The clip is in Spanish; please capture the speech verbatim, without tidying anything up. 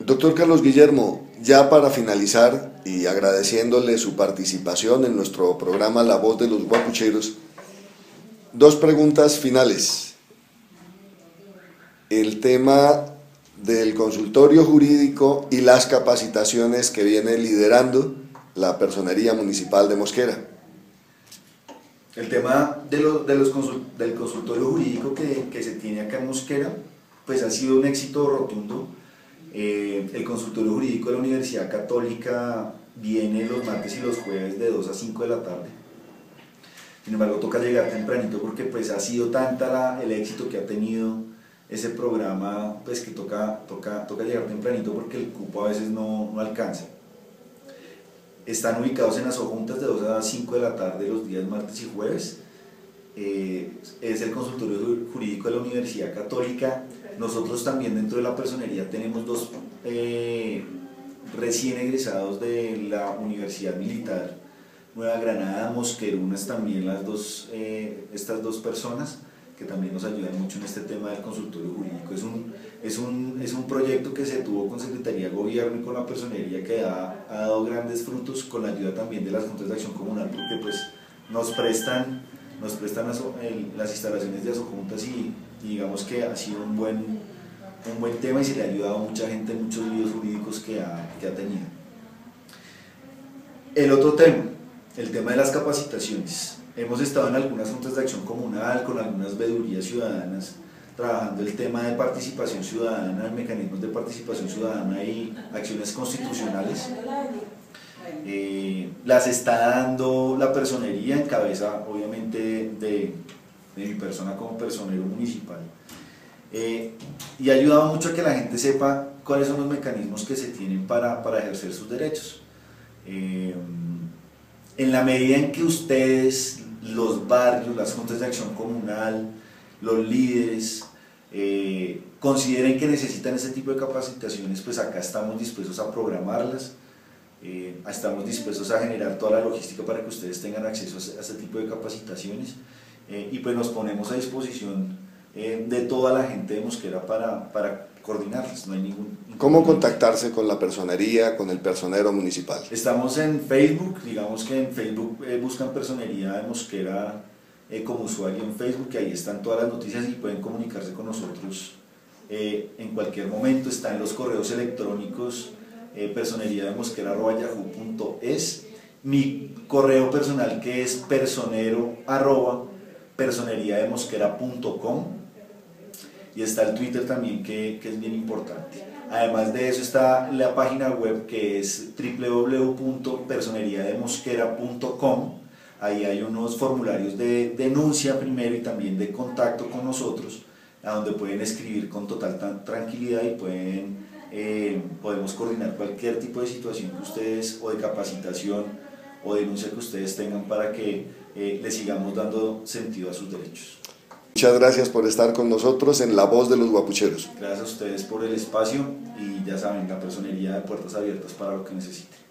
Doctor Carlos Guillermo, ya para finalizar y agradeciéndole su participación en nuestro programa La Voz de los Guapucheros, dos preguntas finales. El tema del consultorio jurídico y las capacitaciones que viene liderando la Personería Municipal de Mosquera. El tema de lo, de los consult, del consultorio jurídico que, que se tiene acá en Mosquera, pues ha sido un éxito rotundo. Eh, el consultorio jurídico de la Universidad Católica viene los martes y los jueves de dos a cinco de la tarde. Sin embargo, toca llegar tempranito porque pues ha sido tanta la, el éxito que ha tenido ese programa, pues que toca, toca, toca llegar tempranito porque el cupo a veces no, no alcanza. Están ubicados en las juntas de dos a cinco de la tarde los días martes y jueves. Eh, es el consultorio jurídico de la Universidad Católica. Nosotros también dentro de la personería tenemos dos eh, recién egresados de la Universidad Militar Nueva Granada, Mosquerunas, también las dos, eh, estas dos personas que también nos ayudan mucho en este tema del consultorio jurídico. Es un, es un, es un proyecto que se tuvo con Secretaría de Gobierno y con la personería que ha, ha dado grandes frutos con la ayuda también de las juntas de acción comunal, porque pues nos prestan, nos prestan las, el, las instalaciones de asojuntas y, y digamos que ha sido un buen, un buen tema y se le ha ayudado a mucha gente en muchos líos jurídicos que ha, que ha tenido. El otro tema, el tema de las capacitaciones. Hemos estado en algunas juntas de acción comunal, con algunas veedurías ciudadanas, trabajando el tema de participación ciudadana, mecanismos de participación ciudadana y acciones constitucionales. Eh, las está dando la personería en cabeza, obviamente, de, de mi persona como personero municipal. Eh, y ha ayudado mucho a que la gente sepa cuáles son los mecanismos que se tienen para, para ejercer sus derechos. Eh, en la medida en que ustedes, los barrios, las juntas de acción comunal, los líderes, eh, consideren que necesitan ese tipo de capacitaciones, pues acá estamos dispuestos a programarlas, eh, estamos dispuestos a generar toda la logística para que ustedes tengan acceso a ese tipo de capacitaciones, eh, y pues nos ponemos a disposición eh, de toda la gente de Mosquera para, para coordinarlas. No hay ningún ¿Cómo contactarse con la personería, con el personero municipal? Estamos en Facebook, digamos que en Facebook eh, buscan Personería de Mosquera eh, como usuario en Facebook, que ahí están todas las noticias y pueden comunicarse con nosotros eh, en cualquier momento. Están los correos electrónicos eh, personería de mosquera arroba yahoo punto es, mi correo personal que es personero arroba personería de mosquera punto com, y está el Twitter también que, que es bien importante. Además de eso está la página web que es doble u doble u doble u punto personería de mosquera punto com. Ahí hay unos formularios de denuncia primero y también de contacto con nosotros, a donde pueden escribir con total tranquilidad y pueden, eh, podemos coordinar cualquier tipo de situación que ustedes, o de capacitación o denuncia que ustedes tengan, para que eh, les sigamos dando sentido a sus derechos. Muchas gracias por estar con nosotros en La Voz de los Guapucheros. Gracias a ustedes por el espacio y ya saben, la personería de puertas abiertas para lo que necesiten.